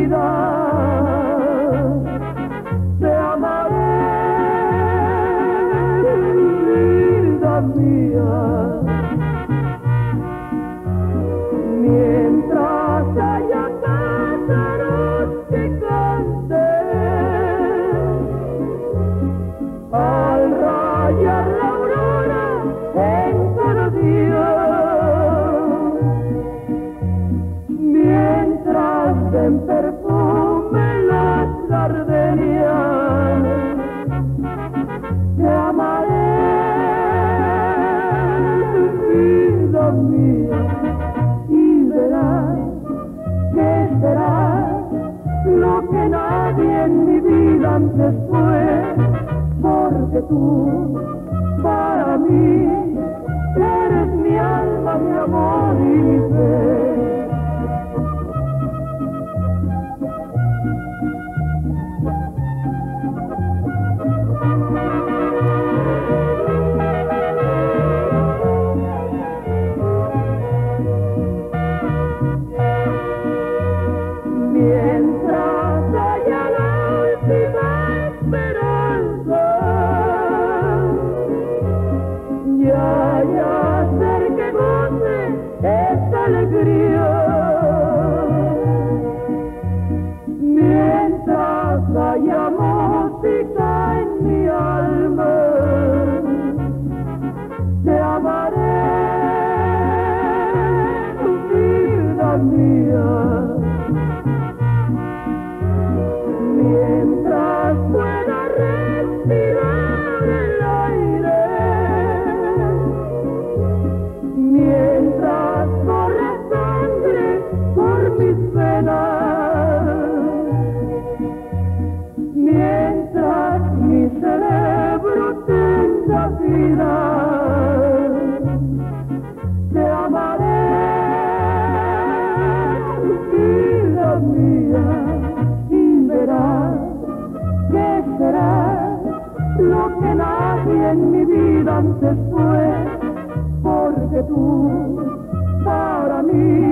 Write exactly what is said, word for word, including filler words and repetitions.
vida. Te amaré, vida mía, mientras haya pájaros que canten al rayar la aurora en cada día, mientras den perfume las gardenias. Te amaré, vida mía, y verás que será lo que nadie en mi vida antes fue, porque tú para mí eres mi alma, mi amor y mi fe. Mientras haya la última esperanza y haya ser que goce esta alegría, mientras haya música en mi alma, te amaré, vida mía. Mientras pueda respirar el aire, mientras corra sangre por mis venas, mientras mi cerebro tenga vida, te amaré, vida mía. ¿Qué será lo que nadie en mi vida antes fue? Porque tú para mí